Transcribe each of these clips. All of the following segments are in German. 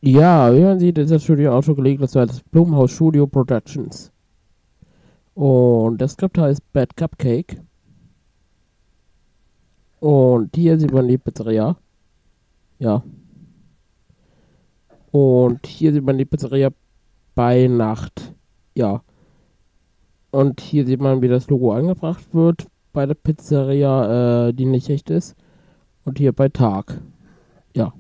Ja, wie man sieht, ist das Studio auch schon gelegt, das war das Blumhouse Studio Productions. Und das Skript heißt Bad Cupcake. Und hier sieht man die Pizzeria. Ja. Und hier sieht man die Pizzeria bei Nacht. Ja. Und hier sieht man, wie das Logo angebracht wird bei der Pizzeria, die nicht echt ist. Und hier bei Tag. Ja.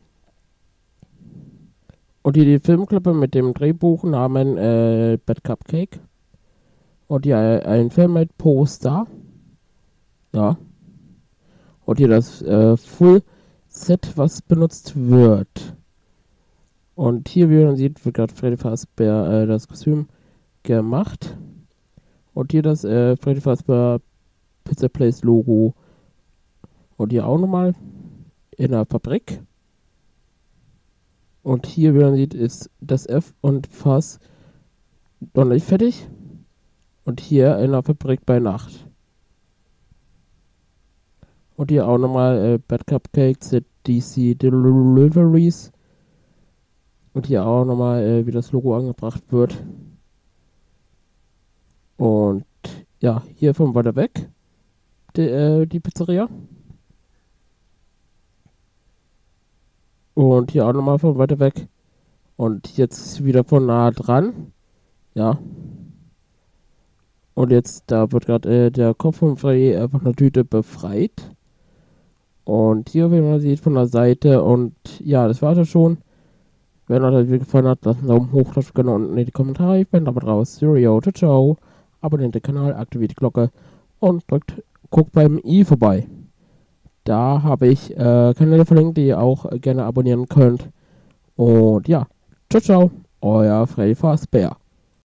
Und hier die Filmklippe mit dem Drehbuch namens Bad Cupcake. Und hier ein Film mit Poster. Ja. Und hier das Full Set, was benutzt wird. Und hier, wie man sieht, wird gerade Freddy Fazbear das Kostüm gemacht. Und hier das Freddy Fazbear Pizza Place Logo. Und hier auch nochmal in der Fabrik. Und hier, wie man sieht, ist das F und Fass noch nicht fertig. Und hier in der Fabrik bei Nacht. Und hier auch nochmal Bad Cupcakes at DC Deliveries. Und hier auch nochmal, wie das Logo angebracht wird. Und ja, hier von weiter weg die Pizzeria. Und hier auch nochmal von weiter weg. Und jetzt wieder von nah dran. Ja. Und jetzt, da wird gerade der Kopf von Freddy von der Tüte befreit. Und hier, wie man sieht, von der Seite. Und ja, das war das schon. Wenn euch das Video gefallen hat, lasst einen Daumen hoch, lasst gerne unten in die Kommentare. Ich bin damit raus. Cheerio, ciao, ciao. Abonniert den Kanal, aktiviert die Glocke und guckt beim i vorbei. Da habe ich Kanäle verlinkt, die ihr auch gerne abonnieren könnt. Und ja, ciao, ciao. Euer Freddy Fazbear.